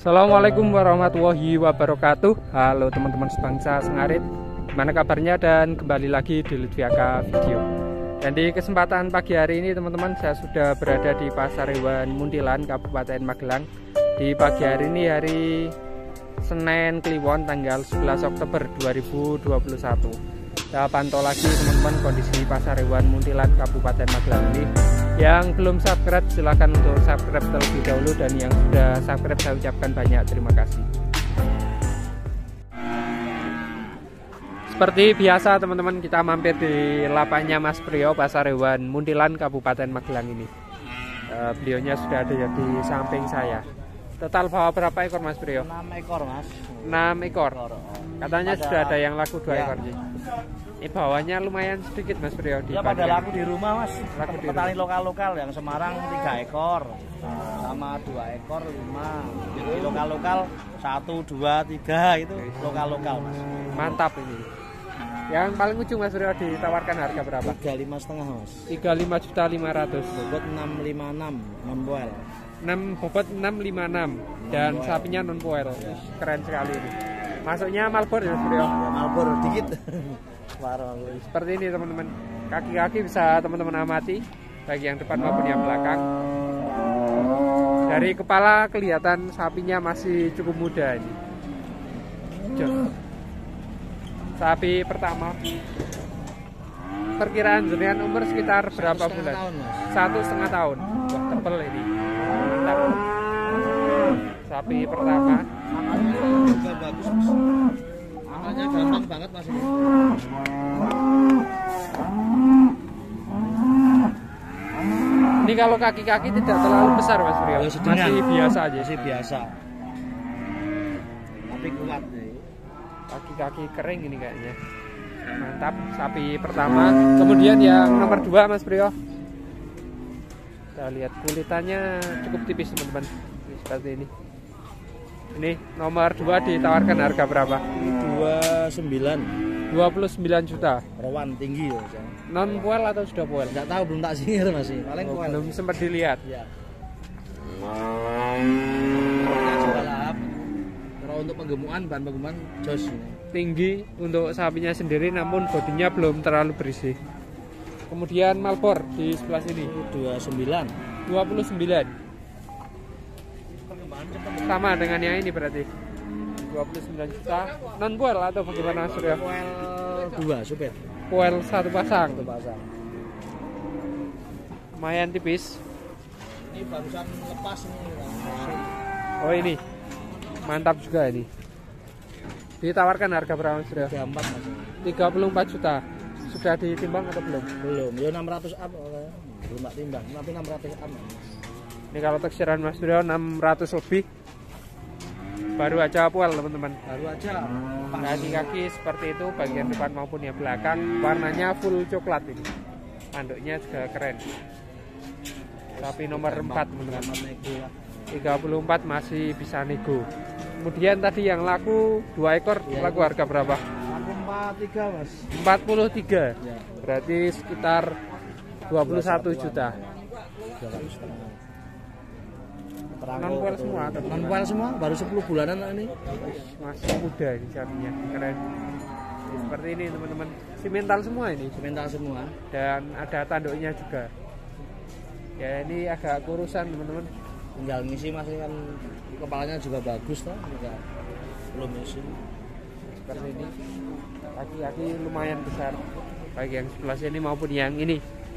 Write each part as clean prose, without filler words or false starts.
Assalamualaikum warahmatullahi wabarakatuh. Halo teman-teman sebangsa Sengarit, gimana kabarnya, dan kembali lagi di Lutfiaka Video. Dan di kesempatan pagi hari ini teman-teman, saya sudah berada di Pasar Hewan Muntilan, Kabupaten Magelang. Di pagi hari ini, hari Senin Kliwon, tanggal 11 Oktober 2021. Saya pantau lagi teman-teman kondisi Pasar Hewan Muntilan, Kabupaten Magelang ini. Yang belum subscribe silahkan untuk subscribe terlebih dahulu, dan yang sudah subscribe saya ucapkan banyak terima kasih. Seperti biasa teman-teman, kita mampir di lapaknya Mas Priyo, Pasar Hewan Muntilan, Kabupaten Magelang ini. Beliaunya sudah ada di samping saya. Total bawa berapa ekor Mas Priyo? 6 ekor Mas. 6 ekor. Katanya sudah ada yang laku 2 ekor sih. Ini bawahnya lumayan sedikit Mas Priyo. Ya pada laku di rumah Mas. Laku di petani lokal-lokal yang Semarang 3 ekor sama 2 ekor 5. Jadi lokal-lokal 1, 2, 3 itu lokal-lokal Mas. Mantap ini. Yang paling ujung Mas Priyo ditawarkan harga berapa? 35,5 Mas. 35.500.000. Bobot 656 non-poil. 6 bobot 656 dan sapinya non poil. Keren sekali ini. Masuknya Malbor ya Mas Priyo. Ya, Malbor dikit. Seperti ini teman-teman. Kaki-kaki bisa teman-teman amati, baik yang depan maupun yang belakang. Dari kepala kelihatan sapinya masih cukup muda ini. Sapi pertama. Perkiraan jenengan umur sekitar berapa bulan? 1,5 tahun. Wah, tebel ini. Mantap. Sapi pertama. Juga bagus Mas. Makanya gampang banget Mas ini. Ini kalau kaki-kaki tidak terlalu besar Mas Priyo. Masih biasa aja. Masih biasa. Tapi kuat nih. Kaki-kaki kering ini kayaknya. Mantap, sapi pertama. Kemudian yang nomor 2 Mas Priyo. Kita lihat kulitannya cukup tipis teman-teman. Seperti ini. Ini nomor 2 ditawarkan harga berapa? 29 juta. Rawan tinggi ya. Non poil atau sudah poil? Enggak tahu, belum tak sihir masih. Paling poil. Belum sempat dilihat. Ya. Juga lahap. Kalau untuk penggemukan, bahan penggemukan jos ini. Tinggi untuk sapinya sendiri, namun bodinya belum terlalu berisi. Kemudian Malbor di sebelah sini 29. Sama dengan yang ini berarti 29 juta. Non poil atau bagaimana Mas Priyo? Poil 2 supir. Poil 1 pasang. Lumayan tipis. Ini barusan lepas ini. Oh ini mantap juga ini. Ditawarkan harga berapa Mas Priyo? 34 juta. Sudah ditimbang atau belum? Belum. Ya 600 up. Belum tak timbang. Tapi 600 up. Ini kalau teksiran Mas Priyo 600 lebih. Baru aja poil teman-teman. Baru aja. Kaki-kaki seperti itu, bagian depan maupun yang belakang. Warnanya full coklat ini. Tanduknya juga keren. Sapi nomor 4 teman-teman. 34 masih bisa nego. Kemudian tadi yang laku 2 ekor ya, laku harga berapa? Laku 43 Mas. 43 ya. Berarti sekitar 21 juta. Non-poil semua? Non-poil semua, baru 10 bulanan ini. Masih muda ini sapinya, keren. Seperti ini teman-teman. Simental semua ini. Simental semua. Dan ada tanduknya juga. Ya ini agak kurusan teman-teman. Tinggal ngisi masih kan, kepalanya juga bagus toh, juga belum ngisi. Seperti ini. Kaki-kaki lumayan besar, baik yang sebelah sini maupun yang ini.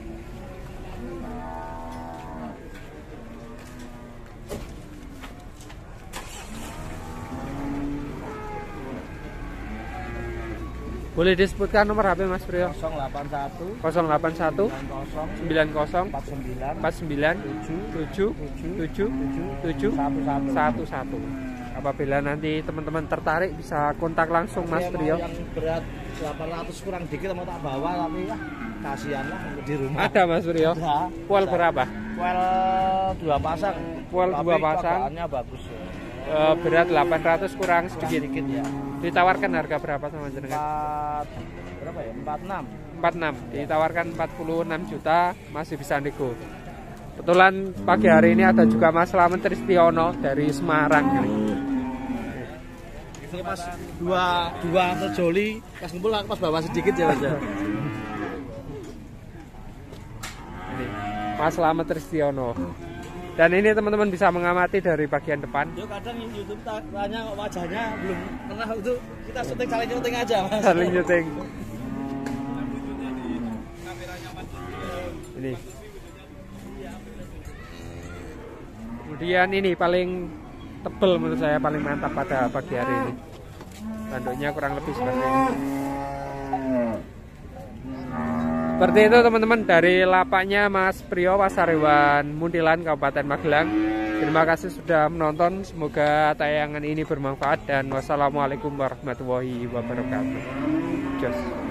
Boleh disebutkan nomor HP Mas Priyo? 081 90 90 49 7 11. Apabila nanti teman-teman tertarik bisa kontak langsung Mas Priyo. Yang berat 800 kurang dikit mau tak bawa, tapi ya kasihan lah di rumah. Ada Mas Priyo? Poil berapa? Poil 2 pasang. Poil 2 pasang. Bagus ya. Berat 800 kurang sedikit ya. Ditawarkan harga berapa sama jenengan? Berapa ya? 46. Ditawarkan 46 juta, masih bisa nego. Kebetulan pagi hari ini ada juga Mas Slamet Tristiono dari Semarang. Ini pas dua terjoli, pas ngumpul aku pas bawa sedikit ya Mas. Ini Mas Slamet Tristiono. Dan ini teman-teman bisa mengamati dari bagian depan. Yo kadang YouTube tanya wajahnya belum pernah itu kita saling syuting aja Mas. Saling syuting. Ini. Kemudian ini paling tebel menurut saya, paling mantap pada pagi hari ini. Tanduknya kurang lebih seperti ini. Seperti itu teman-teman dari lapaknya Mas Priyo Pasarewan Muntilan Kabupaten Magelang. Terima kasih sudah menonton, semoga tayangan ini bermanfaat dan wassalamualaikum warahmatullahi wabarakatuh. Just.